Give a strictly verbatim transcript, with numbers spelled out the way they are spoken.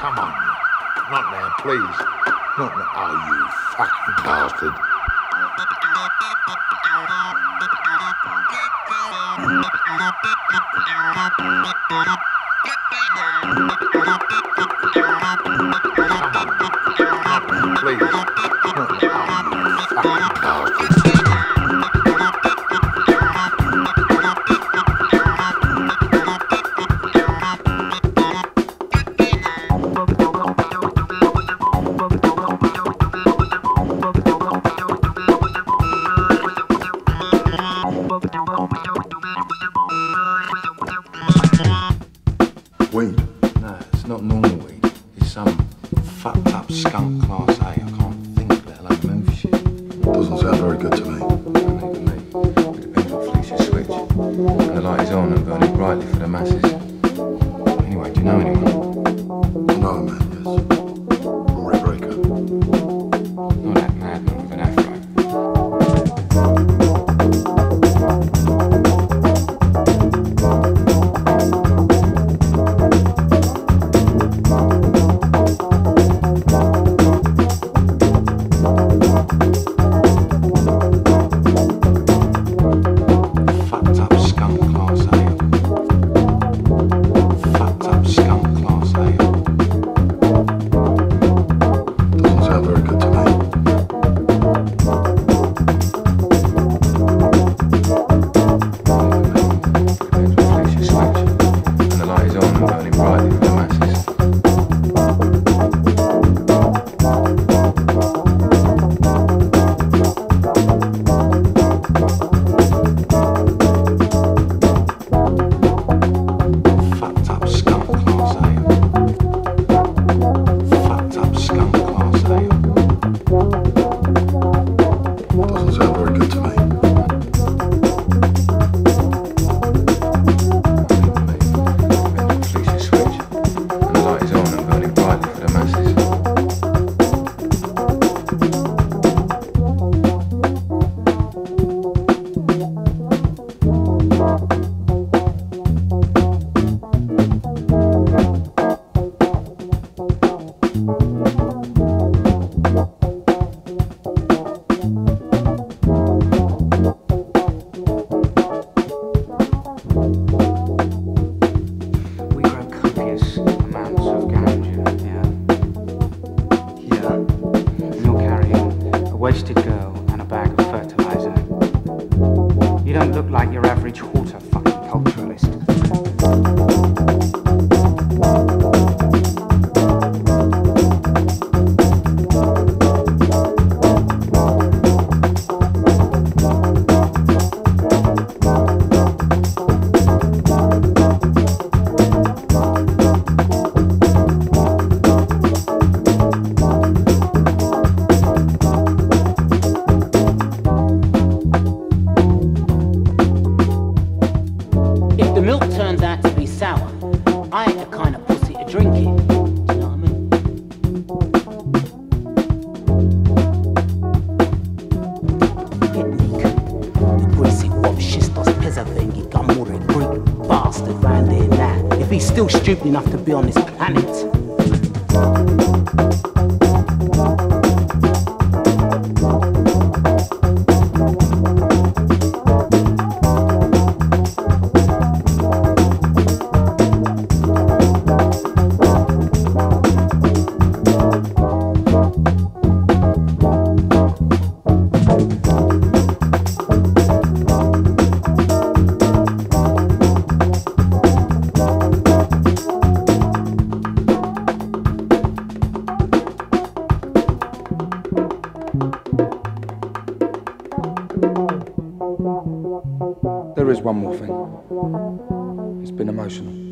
come on. Not now, please. Not now. Oh, you fucking bastard. Please. Not now, you fucking bastard. Weed? No, it's not normal weed. It's some fucked up skunk class A. I can't think, let alone move shit. Doesn't sound very good to me. Not even me. It depends what flicks you switch. And the light is on and burning brightly for the masses. Anyway, do you know anyone? I know a man, yes. Rory Breaker. Not that madman with an afro. Wasted girl and a bag of fertilizer. You don't look like your average horta fucking culturalist. Milk turns out to be sour, I ain't the kind of pussy to drink it. Do you know what I mean? Etnik, the greasy obshistos pezavengi gamure Greek bastard round here now. If he's still stupid enough to be on this planet. There is one more thing. It's been emotional.